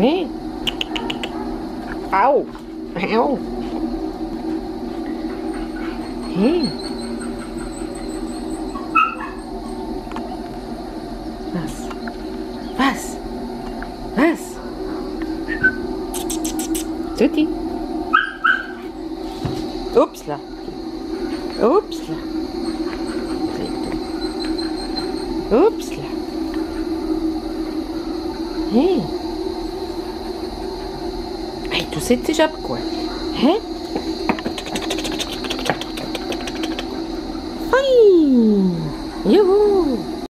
Hé. Au. Au. Hé. Was? Was? Was? Tutti. Oups là. Oups là. Oups là. Hé. Hey, tu sais déjà quoi? Hein? Hey. Youhou.